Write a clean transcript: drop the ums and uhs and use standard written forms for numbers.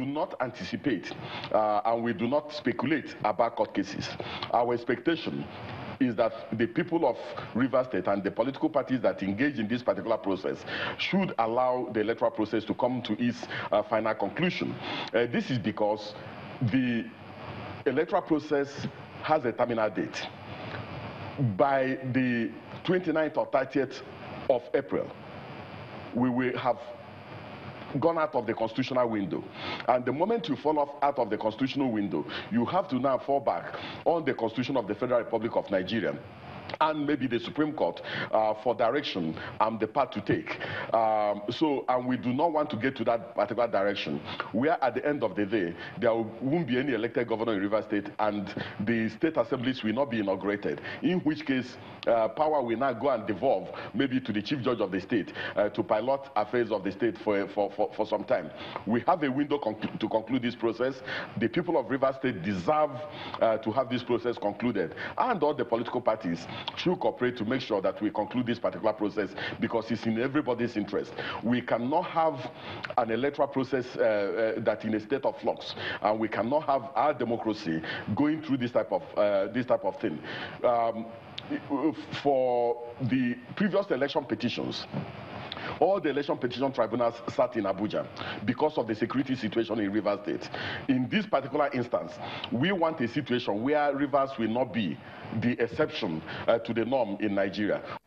do not anticipate and we do not speculate about court cases. Our expectation is that the people of Rivers State and the political parties that engage in this particular process should allow the electoral process to come to its final conclusion. This is because the electoral process has a terminal date. By the 29th or 30th of April, we will have gone out of the constitutional window. And the moment you fall off out of the constitutional window, you have to now fall back on the Constitution of the Federal Republic of Nigeria and maybe the Supreme Court for direction and the path to take. And we do not want to get to that particular direction, where at the end of the day, there won't be any elected governor in Rivers State and the state assemblies will not be inaugurated, in which case power will now go and devolve maybe to the chief judge of the state to pilot affairs of the state for some time. We have a window to conclude this process. The people of Rivers State deserve to have this process concluded, and all the political parties should cooperate to make sure that we conclude this particular process, because it's in everybody's interest. We cannot have an electoral process that in a state of flux, and we cannot have our democracy going through this type of thing. For the previous election petitions, all the election petition tribunals sat in Abuja because of the security situation in Rivers State. In this particular instance, we want a situation where Rivers will not be the exception to the norm in Nigeria.